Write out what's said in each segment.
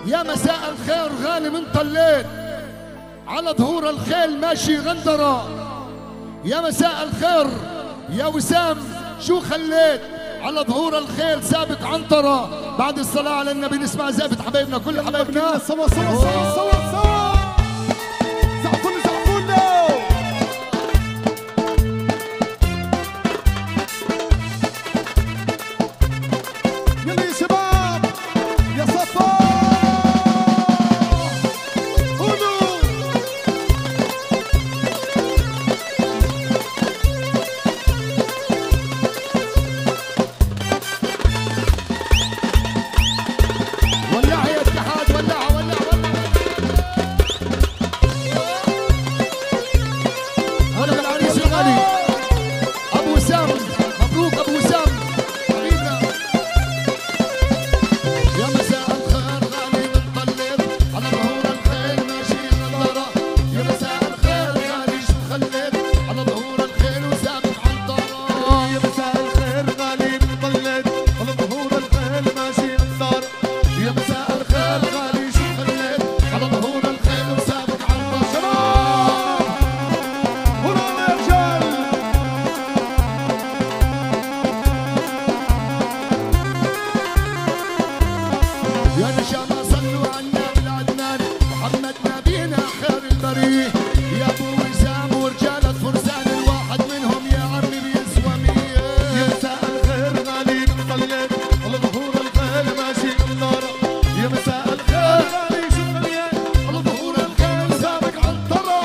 يا مساء الخير غالي من طليت على ظهور الخيل ماشي غندرة. يا مساء الخير يا وسام شو خليت على ظهور الخيل سابق عنطرة. بعد الصلاة على النبي نسمع زافت حبايبنا كل حبايبنا سوا سوا سوا سوا سوا زعفون زعفونا يلا يا شباب يا صفا قولوا ولع يا اتحاد ولع ولع ولع. هلا بالعريس الغالي ابو وسام، مبروك ابو وسام حبيبنا. يا مساء الخير غالي بتطلب على ظهور الخيل ماشي غندرة. يا مساء الخير غالي شو خليت على ظهور الخيل وسابق عنطرة. يا مساء الخير غالي بنطلت على ظهور الخيل ماشي نصار. يا مساء الخير غالي شو خليت على ظهور الخيل وسابق عنطرة. هنا يا رجال يا نشامة صلوا على النبي العدنان محمد نبينا خير البريه. يا ابو وسام ورجالة فرسان الواحد منهم يا عمي بيسوى مية. يا مساء الخير غالي بنطلت على ظهور الخيل ماشي نصار. يا مساء الخير غالي شو خليت على ظهور الخيل سابق عنطرة.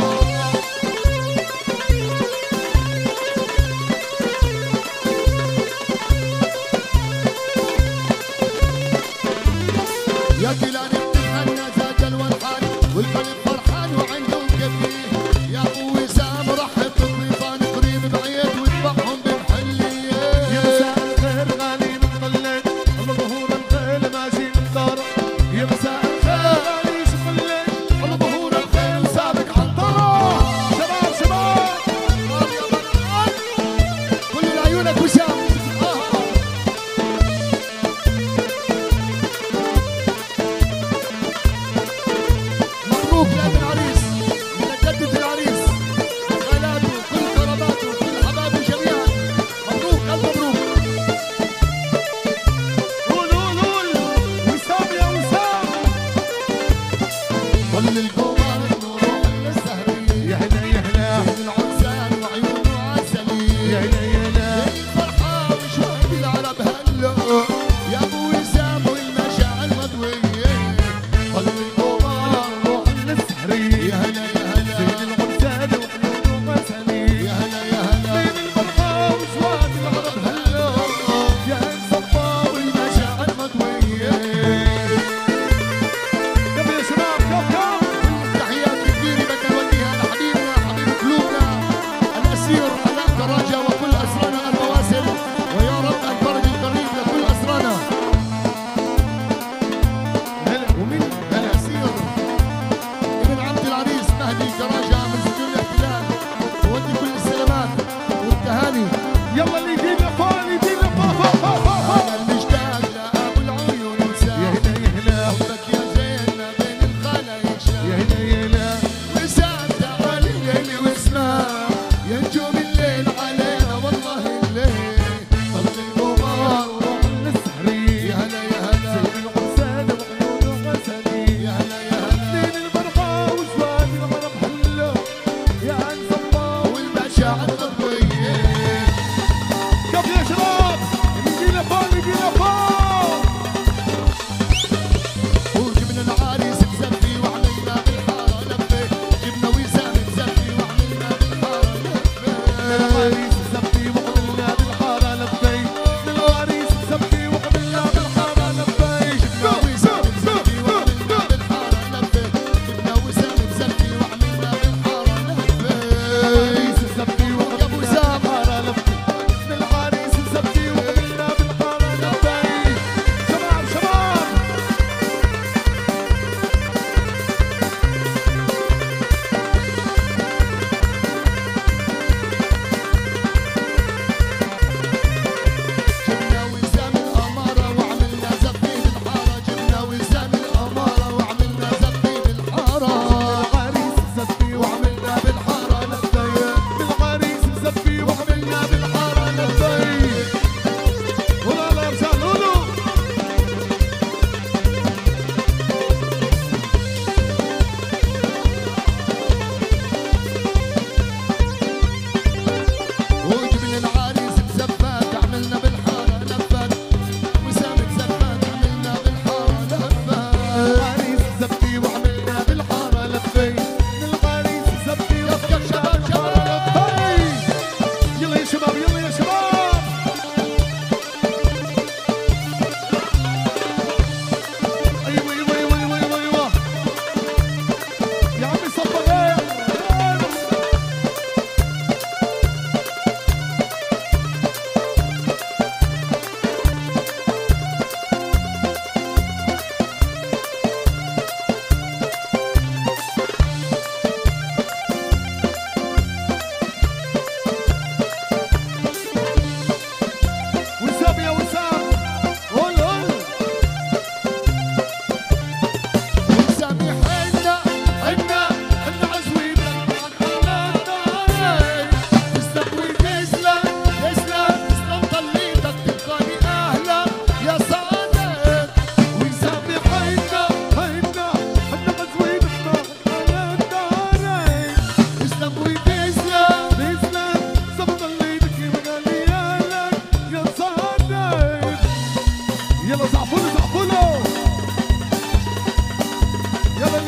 يا كلاني بتتهنى زاج الوالحان والقلب فرحان وعندهم كفيه. يا ابو وسام رحب بالضيفان قريب بعيد واتبعهم بمحليه. يا مساء الخير غالي بنطلت على ظهور الخيل ماشي نصار. يا مساء الخير غالي شو خليت على ظهور الخيل سابق عنطرة. شباب شباب يا بطل كل عيونك وسام.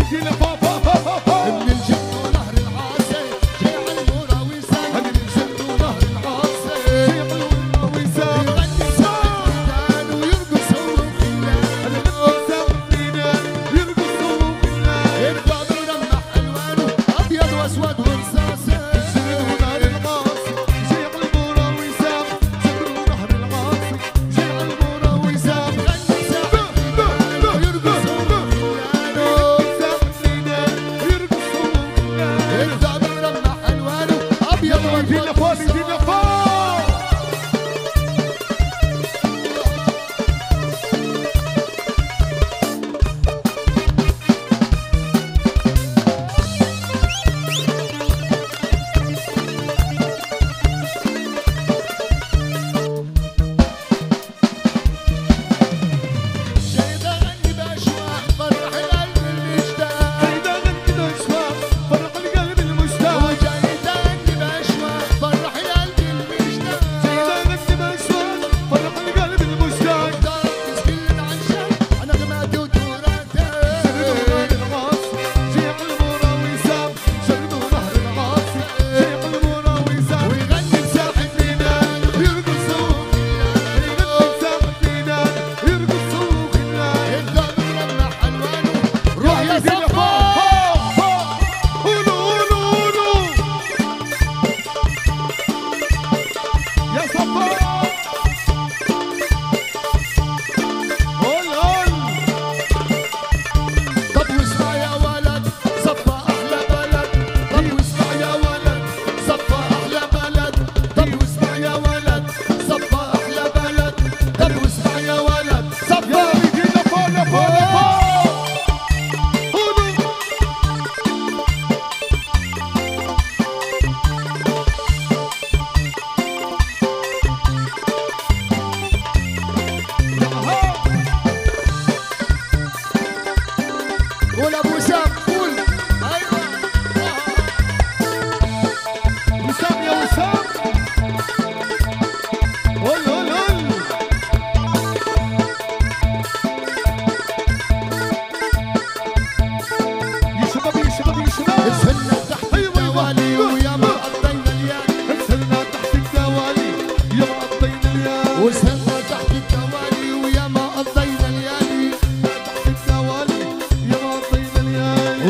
ايدينا فوق فوق فوق فوق فوق من الجد ونهر العاصي جاي على المراوي سام من الجد ونهر العاصي شيخ المراوي سام يغني سام ويرقص هو وخلان يرقص وخلان الباب يلمح الوانه ابيض واسود ورصاصي شيخ نهر العاصي شيخ المراوي سام شيخ نهر العاصي شيخ المراوي سام يغني سام ويرقص هو وخلانه الباب يلمح الوانه ابيض ايدينا فوق ايدينا فوق جاي بغني باشواق فرح القلب اللي اشتاق إذا غني الأشواق فرق القلب المشتاق وجاي تغني باشواق فرح القلب اللي اشتاق إذا غني الأشواق فرق القلب المشتاق تركز كلنا عن شان عن نغماتي وتراثي نهر العاصي شيخ المراوي سام شرب نهر العاصي شيخ المراوي سام ويغني مساحة فينا يرقص ساحة فينا يرقص وخلان الدم يلمح الوانه روح يا ايدينا صفا فوق فوق قولوا قولوا قولوا يا صفا قول قول طب واسمع يا ولد صفا احلى بلد طب واسمع يا ولد صفا احلى بلد طب واسمع يا ولد صفا احلى بلد طب واسمع يا ولد يا صفا ايدينا فوق فوق فوق قولوا قول ابو سام قول ايوه وسام يا وسام قول قول قول يا شباب يا شباب يا شباب السنة تحت الدوالي ويا ما قضينا الليالي انزلنا تحت الدوالي يا قضينا الليالي وسهرنا تحت الدوالي ويا ما قضينا الليالي تحت الدوالي يا قضينا الليالي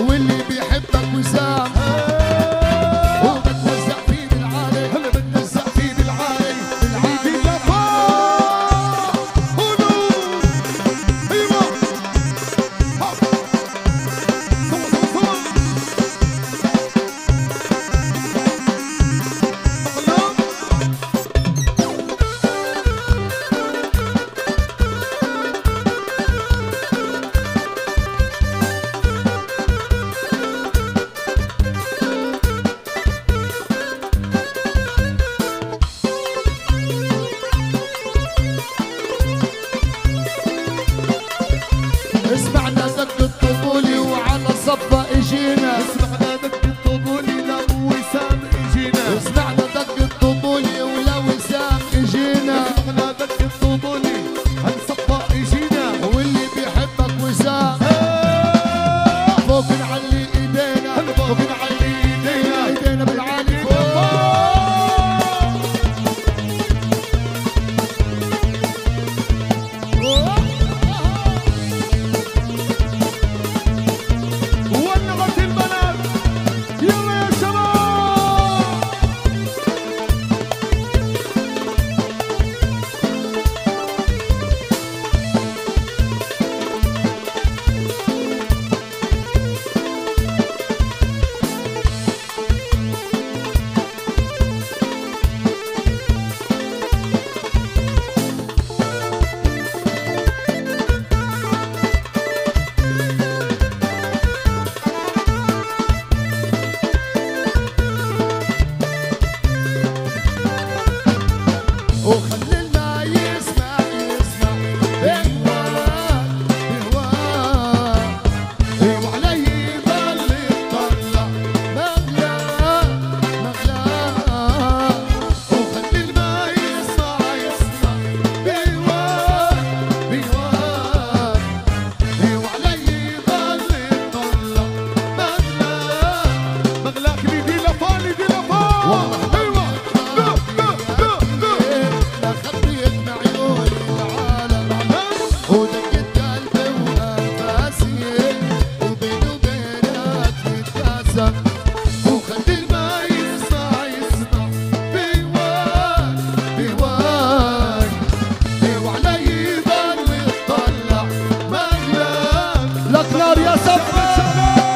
بدك نار يا صفا.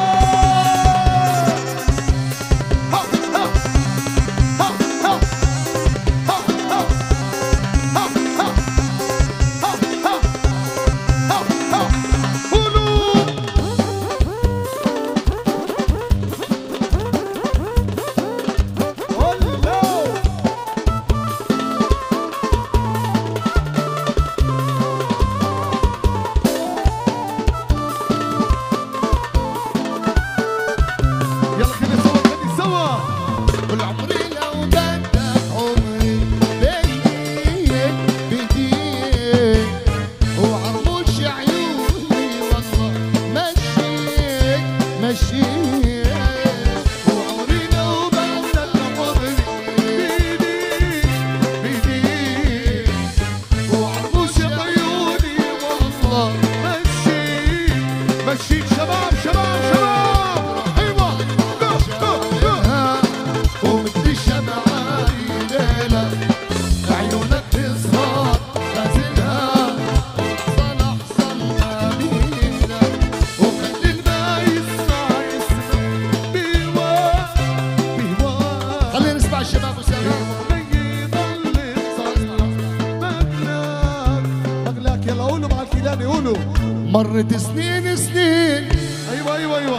مرت سنين سنين، ايوه ايوه ايوه،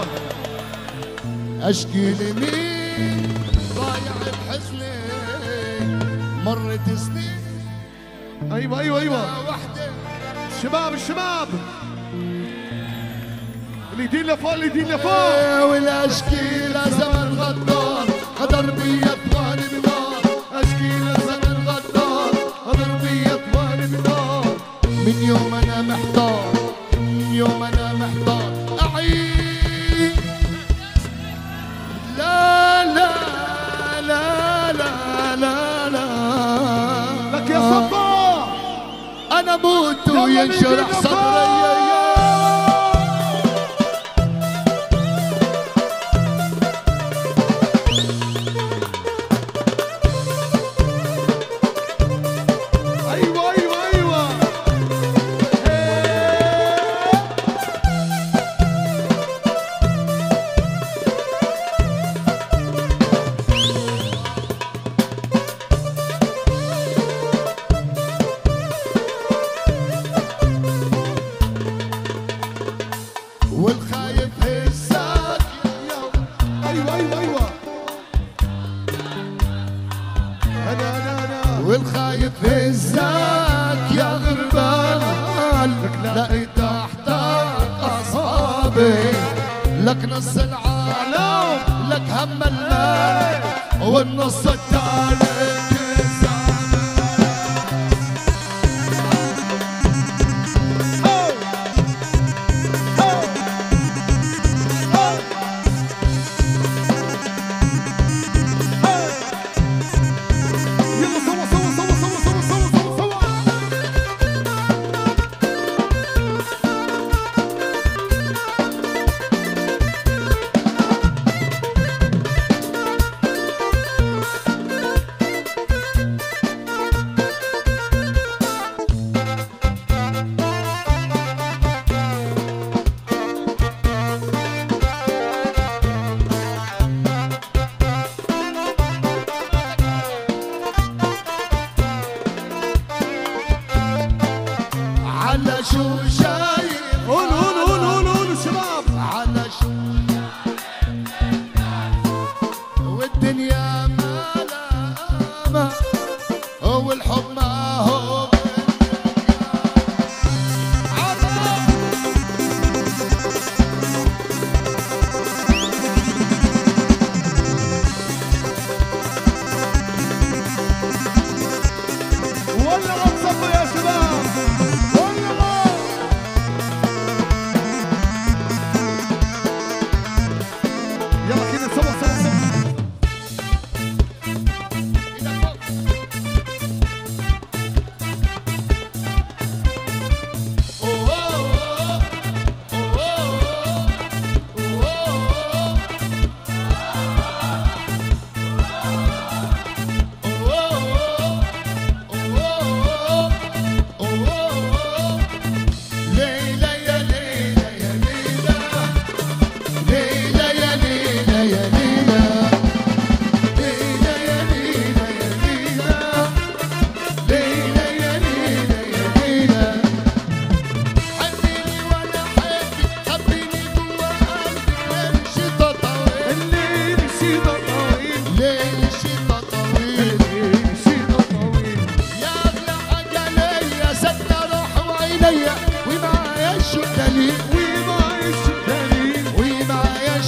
اشكي لمين ضايع بحزني. مرت سنين، ايوه ايوه ايوه، وحده الشباب الشباب اليدين لفوق اليدين لفوق. ولا اشكي لزمن غدار قدر بي اطواني بنار. اشكي لزمن غدار قدر بي اطواني بنار. من يوم انا محتار، من يوم انا محتار اعيش. لا لا لا لا لا لا لك يا صفا انا موت وينشرح صدري. والخايف هزاك. ايوه ايوه ايوه، انا والخايف هزاك يا غربال. لقيت تحتك اصحابي، لك نص العالم، لك هم المال والنص الثالث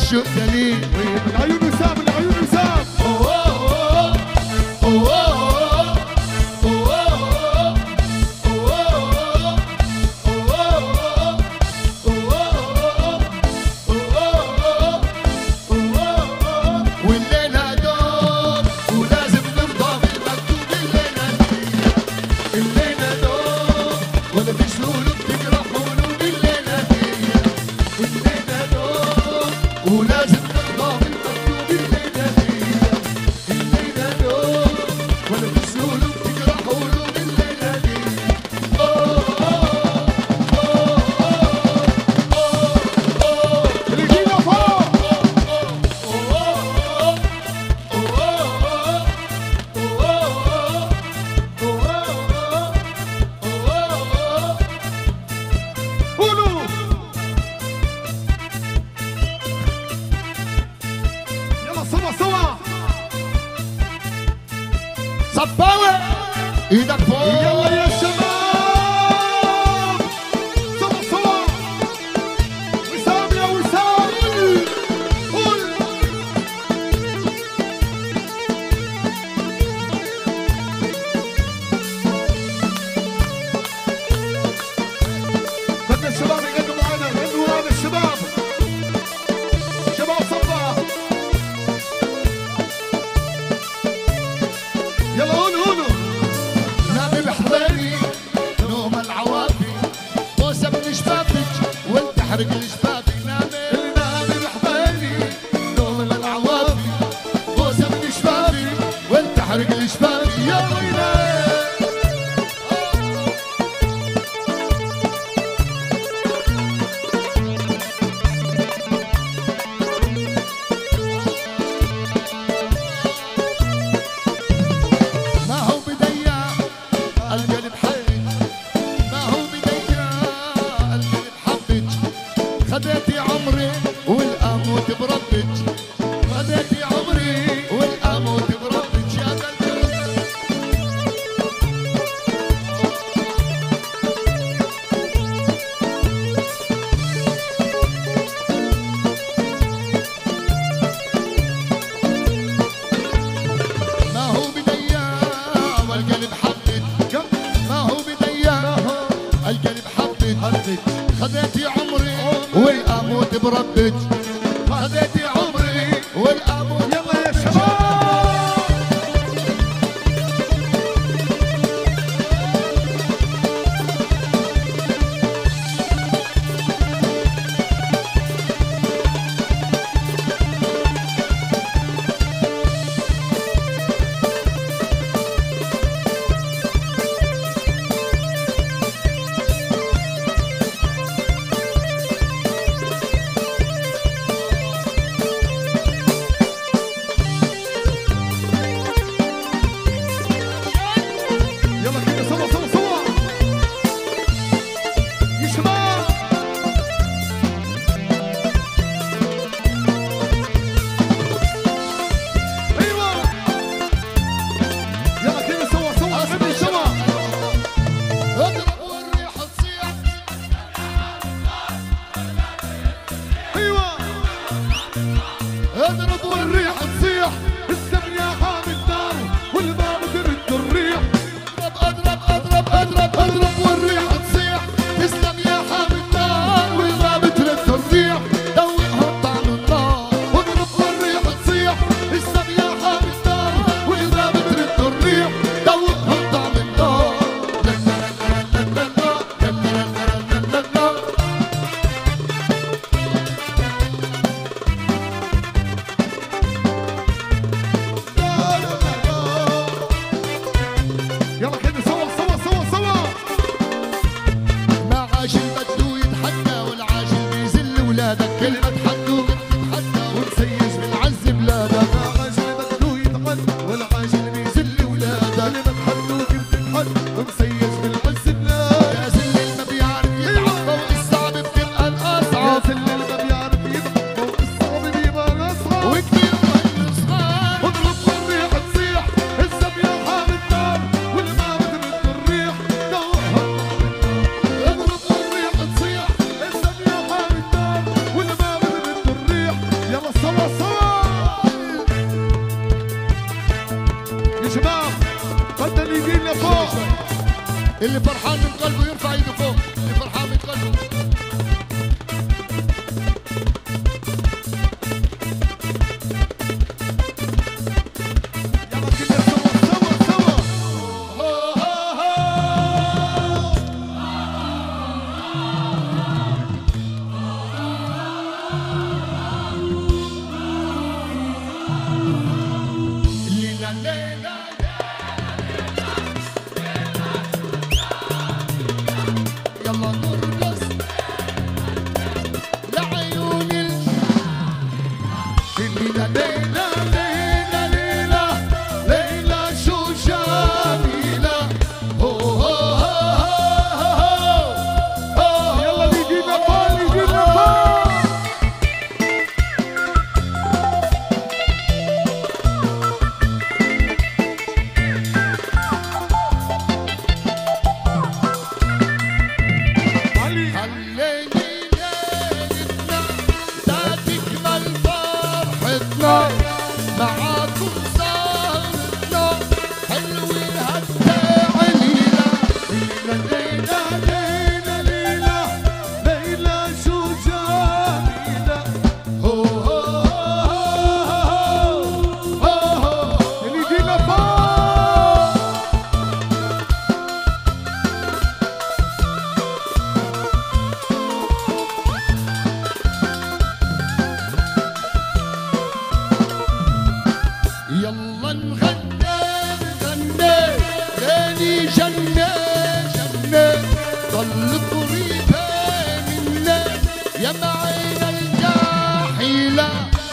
الشوق دليل. من عيون وسام، من عيون وسام. والليلة دور ولازم نرضى بالمكتوب. الليلة دور ولا فيش قلوب تجرح قلوب. الليلة دور ولازم نرضى بالمكتوب. الليلة دور ولا فيش قلوب تجرح قلوب. الليلة دي رجينا فوق. قولوا. يلا سوا سوا. صفاوة ايدك فوق. يلا يا شباب. سوا سوا. وسام يا وسام. قول. بدنا الشباب يغنوا معنا، غنوا ورانا الشباب. شباب صفا. يلا قولوا قولوا. نامي بحضاني نوم العوافي. بوسة من شبابك وانت حرق لشبابي. نامي بحضاني نوم العوافي. بوسة من شبابي وانت حرق لشبابي. يا ويلي ما هو بديا القلب حيج. ما هو بديا القلب حبج. خديتي عمري والاموت بربج. خديتي عمري والاموت بربج. يا قلبي ما هو بديا والقلب حبج. ما هو بديا القلب حبج. خديتي عمري والاموت بربج. خديتي عمري والاموت. يلا يا شباب. يلا كده سوا سوا سوا. يا شباب. ايوه. يلا كده سوا سوا. غنوا سوا. اضرب والريح تصيح. ايوه. اضرب والريح تصيح. السم يا حامل دار والباب ترد الريح. اضرب اضرب اضرب اضرب والريح تصيح. تسلم يا حامل النار والباب ترد الريح. دوقهم طعم النار. اضرب والريح تصيح. تسلم يا حامل النار والباب ترد الريح. دوقهم طعم النار. يلا كده سوا سوا سوا سوا. ما عاش البدو يتحدى والعاجل بيذل ولادك. كلمة تحدوا بتتحدى ونسيج بالعز بلادك. العاجل بدو يتحد والعاجل بيذل ولادك. كلمة حدو كيف تتحد ومسيج بالعز بلاد. يا زل ما بيعرف يلعب فوق الصعب بتبقى يا الأصعب. زل اللي ما بيعرف يضحك فوق الصعب بيبقى الأصعب. وكبير والصغار. اضرب والريح تصيح. السم يا حامل نار والباب ترد الريح. دوقها. اضرب والريح تصيح. السم يا حامل نار والباب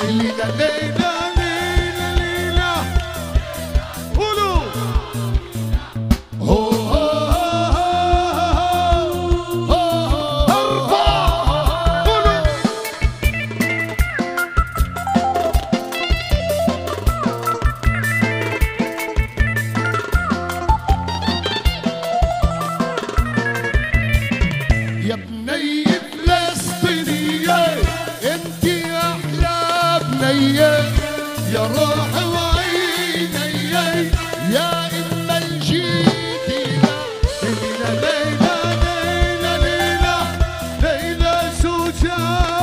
الليلة ليلى ليلى ليلى قولوا هو ارفع قولوا يا بني فلسطينية انت احلى بنية يا روح وعيني يا اما الجديدة ليلى ليلى ليلى ليلى ليلى شجاع